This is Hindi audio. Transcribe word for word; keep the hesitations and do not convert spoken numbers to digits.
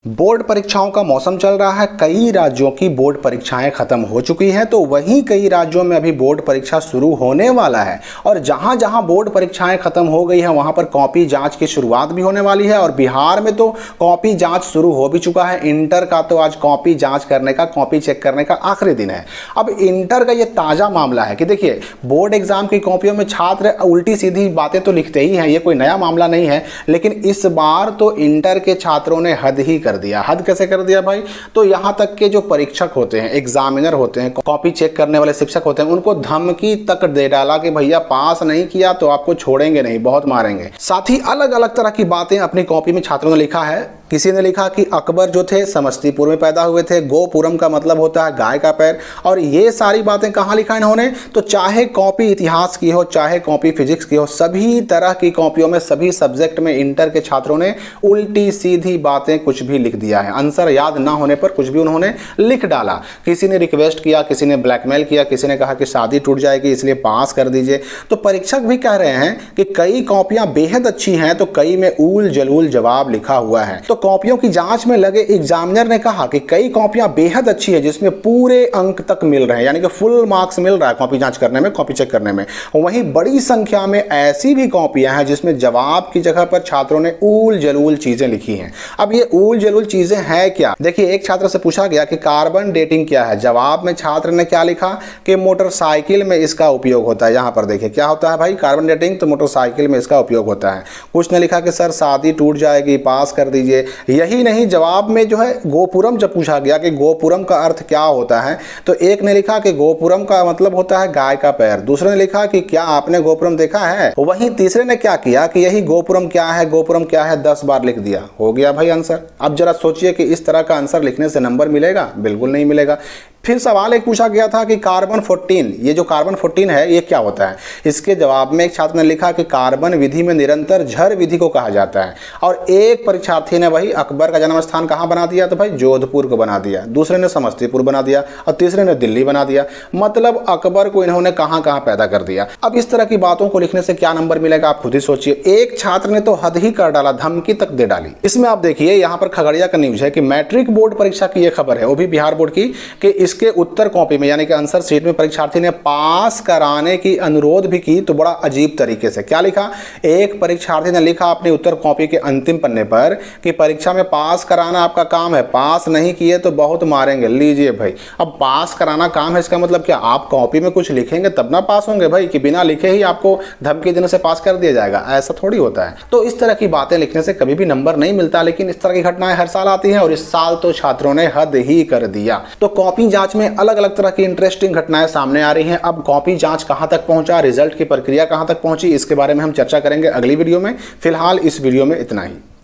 बोर्ड परीक्षाओं का मौसम चल रहा है। कई राज्यों की बोर्ड परीक्षाएं खत्म हो चुकी हैं, तो वहीं कई राज्यों में अभी बोर्ड परीक्षा शुरू होने वाला है। और जहां जहां बोर्ड परीक्षाएं खत्म हो गई हैं वहां पर कॉपी जांच की शुरुआत भी होने वाली है। और बिहार में तो कॉपी जांच शुरू हो भी चुका है। इंटर का तो आज कॉपी जांच करने का, कॉपी चेक करने का आखिरी दिन है। अब इंटर का ये ताजा मामला है कि देखिए, बोर्ड एग्जाम की कॉपियों में छात्र उल्टी सीधी बातें तो लिखते ही हैं, ये कोई नया मामला नहीं है। लेकिन इस बार तो इंटर के छात्रों ने हद ही कर दिया। हद कैसे कर दिया भाई? तो यहां तक के जो परीक्षक होते हैं, एग्जामिनर होते हैं, कॉपी चेक करने वाले शिक्षक होते हैं, उनको धमकी तक दे डाला कि भैया पास नहीं किया तो आपको छोड़ेंगे नहीं, बहुत मारेंगे। साथ ही अलग अलग तरह की बातें अपनी कॉपी में छात्रों ने लिखा है। किसी ने लिखा कि अकबर जो थे समस्तीपुर में पैदा हुए थे, गोपुरम का मतलब होता है गाय का पैर। और ये सारी बातें कहाँ लिखा इन्होंने? तो चाहे कॉपी इतिहास की हो, चाहे कॉपी फिजिक्स की हो, सभी तरह की कॉपियों में, सभी सब्जेक्ट में इंटर के छात्रों ने उल्टी सीधी बातें कुछ भी लिख दिया है। आंसर याद ना होने पर कुछ भी उन्होंने लिख डाला। किसी ने रिक्वेस्ट किया, किसी ने ब्लैकमेल किया, किसी ने कहा कि शादी टूट जाएगी इसलिए पास कर दीजिए। तो परीक्षक भी कह रहे हैं कि कई कॉपियां बेहद अच्छी हैं तो कई में ऊल जलूल जवाब लिखा हुआ है। तो कॉपियों की जांच में लगे एग्जामिनर ने कहा कि कई कॉपियां बेहद अच्छी है जिसमें पूरे अंक तक मिल रहे हैं, यानी कि फुल मार्क्स मिल रहा है कॉपी जांच करने में, कॉपी चेक करने में। वहीं बड़ी संख्या में ऐसी भी कॉपियां हैं जिसमें जवाब की जगह पर छात्रों ने ऊल जलूल चीजें लिखी हैं। अब ये ऊल जलूल चीजें हैं क्या? देखिए, एक छात्र से पूछा गया कि कार्बन डेटिंग क्या है। जवाब में छात्र ने क्या लिखा कि मोटरसाइकिल में इसका उपयोग होता है। यहां पर देखिए क्या होता है भाई, कार्बन डेटिंग, तो मोटरसाइकिल में इसका उपयोग होता है। कुछ ने लिखा कि सर शादी टूट जाएगी, पास कर दीजिए। यही नहीं, जवाब में जो है गोपुरम जब पूछा गया कि गोपुरम का अर्थ क्या होता है, तो एक ने लिखा कि गोपुरम का मतलब होता है गाय का पैर। दूसरे ने लिखा कि क्या आपने गोपुरम देखा है। वहीं तीसरे ने क्या किया कि यही गोपुरम क्या है, गोपुरम क्या है, दस बार लिख दिया। हो गया भाई आंसर। अब जरा सोचिए कि इस तरह का आंसर लिखने से नंबर मिलेगा? बिल्कुल नहीं मिलेगा। फिर सवाल एक पूछा गया था कि कार्बन चौदह, ये जो कार्बन चौदह है ये क्या होता है। इसके जवाब में एक छात्र ने लिखा कि कार्बन विधि में निरंतर झर विधि को कहा जाता है। और एक परीक्षार्थी ने वही अकबर का जन्म स्थान कहाँ बना दिया, तो भाई जोधपुर को बना दिया। दूसरे ने समस्तीपुर बना दिया और तीसरे ने दिल्ली बना दिया। मतलब अकबर को इन्होंने कहाँ कहाँ पैदा कर दिया। अब इस तरह की बातों को लिखने से क्या नंबर मिलेगा आप खुद ही सोचिए। एक छात्र ने तो हद ही कर डाला, धमकी तक दे डाली। इसमें आप देखिए यहाँ पर खगड़िया का न्यूज है कि मैट्रिक बोर्ड परीक्षा की यह खबर है, वो भी बिहार बोर्ड की, कि इसके उत्तर कॉपी में यानी कि आंसर शीट में परीक्षार्थी ने पास कराने की अनुरोध भी की। तो बड़ा अजीब तरीके से क्या लिखा, एक परीक्षार्थी ने लिखा अपनी उत्तर कॉपी के अंतिम पन्ने पर कि परीक्षा में पास कराना आपका काम है, पास नहीं किए तो बहुत मारेंगे। लीजिए भाई, अब पास कराना काम है, इसका मतलब क्या आप कॉपी में कुछ लिखेंगे तब ना पास होंगे भाई, कि बिना लिखे ही आपको धमकी देने से पास कर दिया जाएगा? ऐसा थोड़ी होता है। तो इस तरह की बातें लिखने से कभी भी नंबर नहीं मिलता। लेकिन इस तरह की घटनाएं हर साल आती हैं और इस साल तो छात्रों ने हद ही कर दिया। तो कॉपी जांच में अलग अलग तरह की इंटरेस्टिंग घटनाएं सामने आ रही हैं। अब कॉपी जांच कहां तक पहुंचा, रिजल्ट की प्रक्रिया कहां तक पहुंची, इसके बारे में हम चर्चा करेंगे अगली वीडियो में। फिलहाल इस वीडियो में इतना ही।